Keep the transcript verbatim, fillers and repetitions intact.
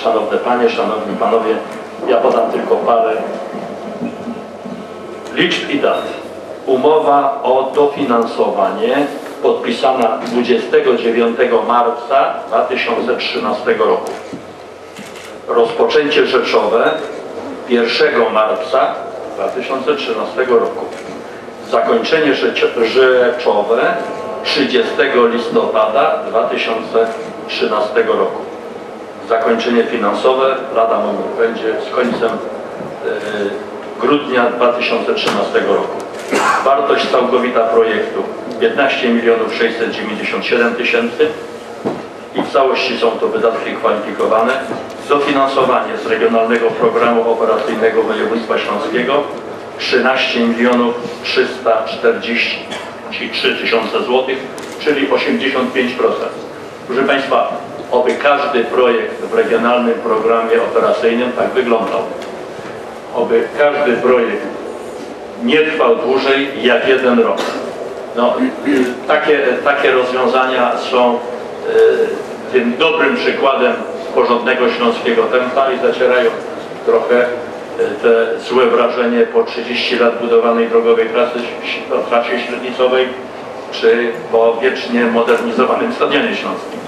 Szanowne Panie, Szanowni Panowie, ja podam tylko parę liczb i dat. Umowa o dofinansowanie podpisana dwudziestego dziewiątego marca dwa tysiące trzynastego roku. Rozpoczęcie rzeczowe pierwszego marca dwa tysiące trzynastego roku. Zakończenie rzeczowe trzydziestego listopada dwa tysiące trzynastego roku. Zakończenie finansowe lada moment będzie z końcem yy, grudnia dwa tysiące trzynastego roku. Wartość całkowita projektu piętnaście milionów sześćset dziewięćdziesiąt siedem tysięcy i w całości są to wydatki kwalifikowane. Dofinansowanie z Regionalnego Programu Operacyjnego Województwa Śląskiego trzynaście milionów trzysta czterdzieści trzy tysiące złotych, czyli osiemdziesiąt pięć procent. Proszę Państwa, oby każdy projekt w Regionalnym Programie Operacyjnym tak wyglądał. Oby każdy projekt nie trwał dłużej jak jeden rok. No, takie, takie rozwiązania są y, tym dobrym przykładem porządnego śląskiego tempa i zacierają trochę y, te złe wrażenie po trzydziestu lat budowanej drogowej trasy, trasie średnicowej czy po wiecznie modernizowanym Stadionie Śląskim.